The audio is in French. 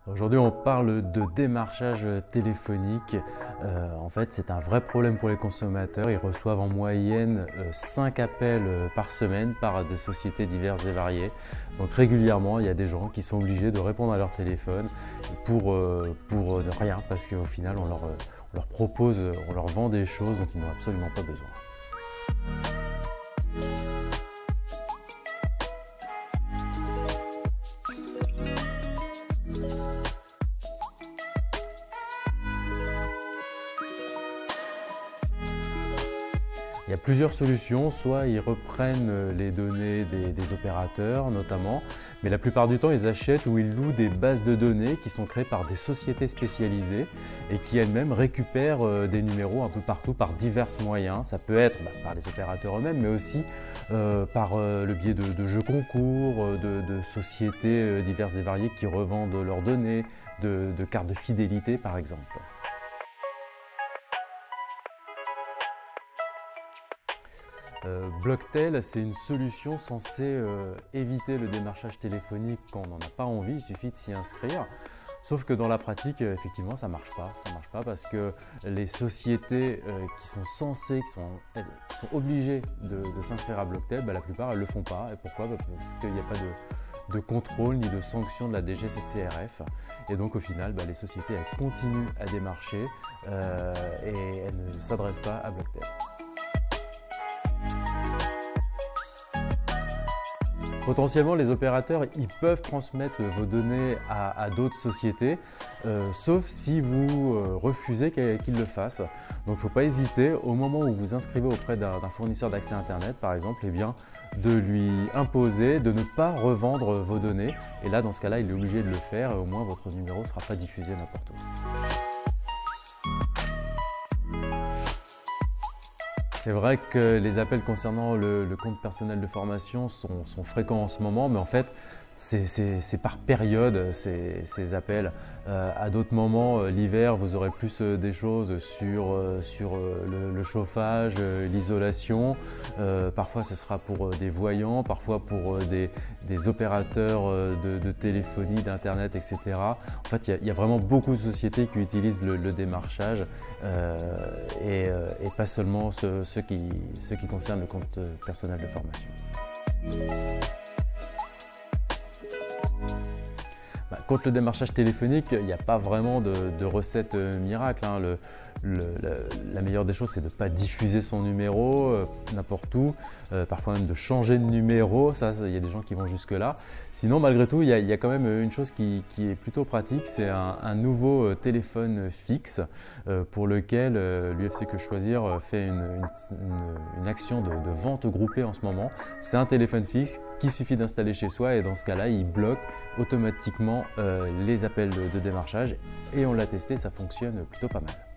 Aujourd'hui, on parle de démarchage téléphonique. En fait, c'est un vrai problème pour les consommateurs. Ils reçoivent en moyenne 5 appels par semaine par des sociétés diverses et variées. Donc régulièrement, il y a des gens qui sont obligés de répondre à leur téléphone pour ne rien, parce qu'au final, on leur propose, on leur vend des choses dont ils n'ont absolument pas besoin. Il y a plusieurs solutions, soit ils reprennent les données des opérateurs notamment, mais la plupart du temps ils achètent ou ils louent des bases de données qui sont créées par des sociétés spécialisées et qui elles-mêmes récupèrent des numéros un peu partout par divers moyens. Ça peut être par les opérateurs eux-mêmes, mais aussi par le biais de jeux concours, de sociétés diverses et variées qui revendent leurs données, de cartes de fidélité par exemple. Blocktel, c'est une solution censée éviter le démarchage téléphonique quand on n'en a pas envie, il suffit de s'y inscrire. Sauf que dans la pratique, effectivement, ça marche pas. Ça marche pas parce que les sociétés qui sont censées, qui sont obligées de s'inscrire à Blocktel, la plupart elles le font pas. Et pourquoi? Parce qu'il n'y a pas de contrôle ni de sanction de la DGCCRF. Et donc au final, les sociétés elles continuent à démarcher et elles ne s'adressent pas à Blocktel. Potentiellement, les opérateurs ils peuvent transmettre vos données à d'autres sociétés, sauf si vous refusez qu'ils le fassent. Donc il ne faut pas hésiter, au moment où vous inscrivez auprès d'un fournisseur d'accès Internet, par exemple, de lui imposer de ne pas revendre vos données. Et là, dans ce cas-là, il est obligé de le faire et au moins votre numéro ne sera pas diffusé n'importe où. C'est vrai que les appels concernant le compte personnel de formation sont fréquents en ce moment, mais en fait, c'est par période ces appels. À d'autres moments, l'hiver, vous aurez plus des choses sur le chauffage, l'isolation. Parfois, ce sera pour des voyants, parfois pour des opérateurs de téléphonie, d'internet, etc. En fait, il y a vraiment beaucoup de sociétés qui utilisent le démarchage et pas seulement ceux qui concernent le compte personnel de formation. Contre le démarchage téléphonique, il n'y a pas vraiment de recette miracle. La meilleure des choses, c'est de ne pas diffuser son numéro n'importe où, parfois même de changer de numéro, ça, il y a des gens qui vont jusque-là. Sinon, malgré tout, il y a quand même une chose qui est plutôt pratique, c'est un nouveau téléphone fixe pour lequel l'UFC Que Choisir fait une action de vente groupée en ce moment. C'est un téléphone fixe qu'il suffit d'installer chez soi et dans ce cas-là, il bloque automatiquement les appels de démarchage et on l'a testé, ça fonctionne plutôt pas mal.